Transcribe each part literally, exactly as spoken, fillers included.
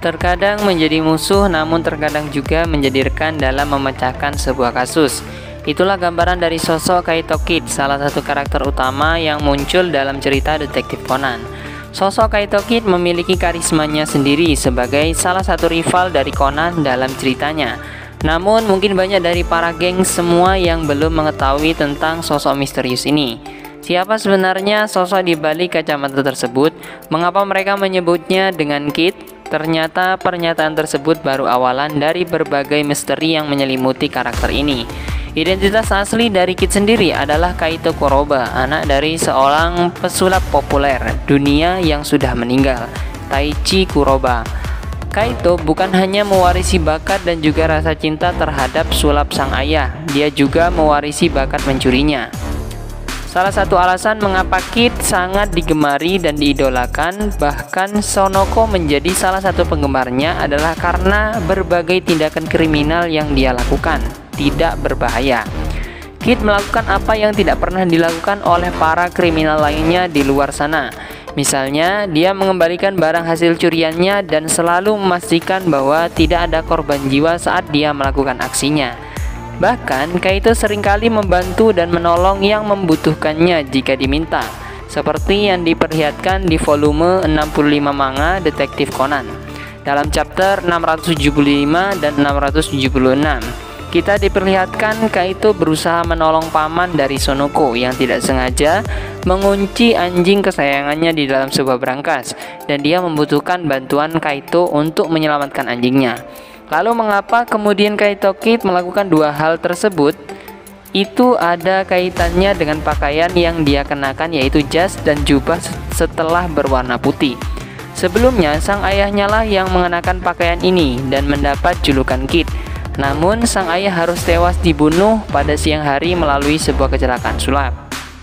Terkadang menjadi musuh, namun terkadang juga menjadi rekan dalam memecahkan sebuah kasus. Itulah gambaran dari sosok Kaito Kid, salah satu karakter utama yang muncul dalam cerita Detektif Conan. Sosok Kaito Kid memiliki karismanya sendiri sebagai salah satu rival dari Conan dalam ceritanya. Namun mungkin banyak dari para geng semua yang belum mengetahui tentang sosok misterius ini. Siapa sebenarnya sosok di balik kacamata tersebut? Mengapa mereka menyebutnya dengan Kid? Ternyata pernyataan tersebut baru awalan dari berbagai misteri yang menyelimuti karakter ini. Identitas asli dari Kid sendiri adalah Kaito Kuroba, anak dari seorang pesulap populer dunia yang sudah meninggal, Taichi Kuroba. Kaito bukan hanya mewarisi bakat dan juga rasa cinta terhadap sulap sang ayah, dia juga mewarisi bakat mencurinya. Salah satu alasan mengapa Kid sangat digemari dan diidolakan, bahkan Sonoko menjadi salah satu penggemarnya, adalah karena berbagai tindakan kriminal yang dia lakukan tidak berbahaya. Kid melakukan apa yang tidak pernah dilakukan oleh para kriminal lainnya di luar sana. Misalnya, dia mengembalikan barang hasil curiannya dan selalu memastikan bahwa tidak ada korban jiwa saat dia melakukan aksinya. Bahkan, Kaito seringkali membantu dan menolong yang membutuhkannya jika diminta, seperti yang diperlihatkan di volume enam puluh lima manga Detektif Conan. Dalam chapter enam ratus tujuh puluh lima dan enam ratus tujuh puluh enam, kita diperlihatkan Kaito berusaha menolong paman dari Sonoko yang tidak sengaja mengunci anjing kesayangannya di dalam sebuah brankas, dan dia membutuhkan bantuan Kaito untuk menyelamatkan anjingnya. Lalu mengapa kemudian Kaito Kid melakukan dua hal tersebut? Itu ada kaitannya dengan pakaian yang dia kenakan, yaitu jas dan jubah setelah berwarna putih. Sebelumnya sang ayahnya lah yang mengenakan pakaian ini dan mendapat julukan Kid. Namun sang ayah harus tewas dibunuh pada siang hari melalui sebuah kecelakaan sulap.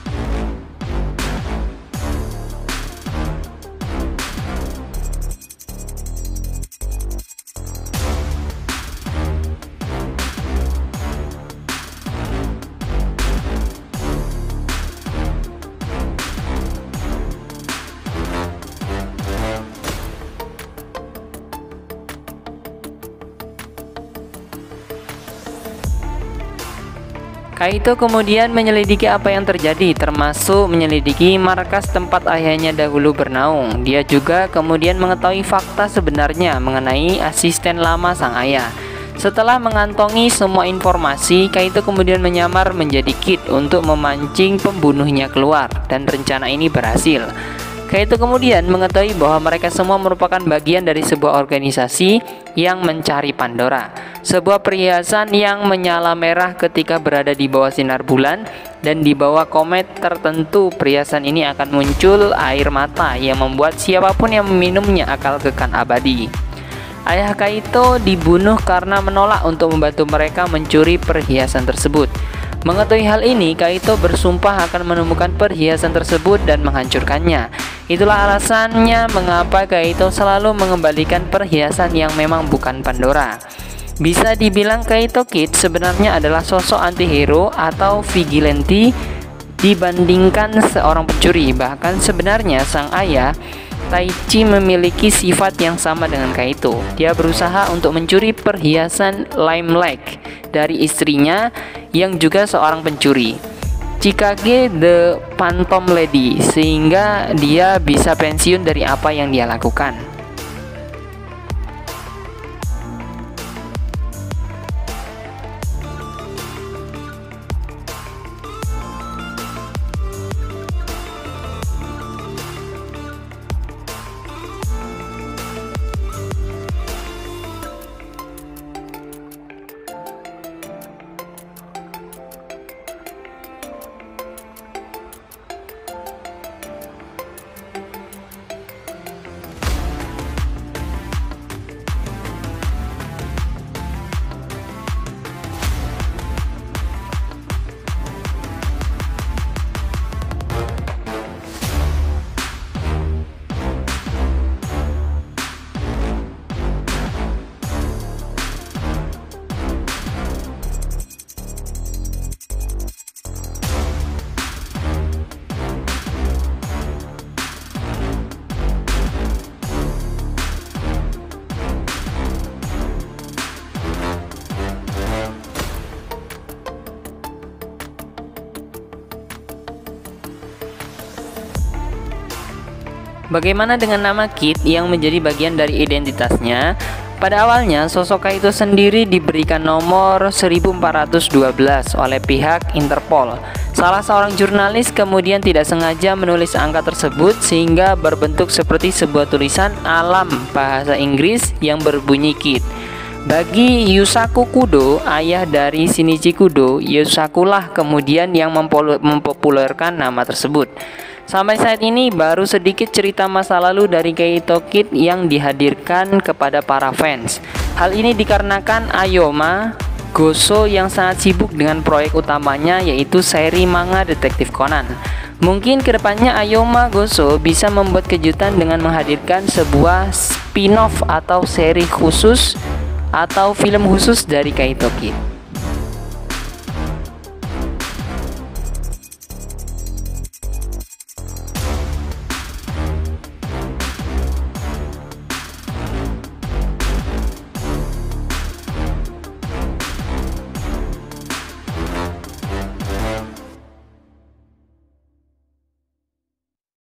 Kaito kemudian menyelidiki apa yang terjadi, termasuk menyelidiki markas tempat ayahnya dahulu bernaung. Dia juga kemudian mengetahui fakta sebenarnya mengenai asisten lama sang ayah. Setelah mengantongi semua informasi, Kaito kemudian menyamar menjadi Kid untuk memancing pembunuhnya keluar, dan rencana ini berhasil. Kaito kemudian mengetahui bahwa mereka semua merupakan bagian dari sebuah organisasi yang mencari Pandora, sebuah perhiasan yang menyala merah ketika berada di bawah sinar bulan, dan di bawah komet tertentu perhiasan ini akan muncul air mata yang membuat siapapun yang meminumnya akan kekal abadi. Ayah Kaito dibunuh karena menolak untuk membantu mereka mencuri perhiasan tersebut. Mengetahui hal ini, Kaito bersumpah akan menemukan perhiasan tersebut dan menghancurkannya. Itulah alasannya mengapa Kaito selalu mengembalikan perhiasan yang memang bukan Pandora. Bisa dibilang Kaito Kid sebenarnya adalah sosok antihero atau vigilante dibandingkan seorang pencuri. Bahkan sebenarnya sang ayah Taichi memiliki sifat yang sama dengan Kaito. Dia berusaha untuk mencuri perhiasan Lime Lake dari istrinya yang juga seorang pencuri, Chikage the Phantom Lady, sehingga dia bisa pensiun dari apa yang dia lakukan. Bagaimana dengan nama Kid yang menjadi bagian dari identitasnya? Pada awalnya, sosok Kaito sendiri diberikan nomor seribu empat ratus dua belas oleh pihak Interpol. Salah seorang jurnalis kemudian tidak sengaja menulis angka tersebut sehingga berbentuk seperti sebuah tulisan alam bahasa Inggris yang berbunyi Kid. Bagi Yusaku Kudo, ayah dari Shinichi Kudo, Yusakulah kemudian yang mempopulerkan nama tersebut. Sampai saat ini baru sedikit cerita masa lalu dari Kaito Kid yang dihadirkan kepada para fans. Hal ini dikarenakan Ayoma Goso yang sangat sibuk dengan proyek utamanya, yaitu seri manga Detektif Conan. Mungkin kedepannya Ayoma Goso bisa membuat kejutan dengan menghadirkan sebuah spin-off atau seri khusus atau film khusus dari Kaito Kid.